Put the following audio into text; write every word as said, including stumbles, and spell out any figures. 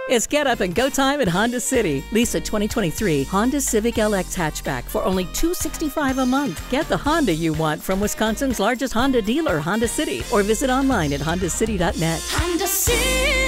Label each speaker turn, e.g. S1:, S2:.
S1: It's get up and go time at Honda City. Lease a twenty twenty-three Honda Civic L X hatchback for only two hundred sixty-five dollars a month. Get the Honda you want from Wisconsin's largest Honda dealer, Honda City, or visit online at honda city dot net.
S2: Honda City.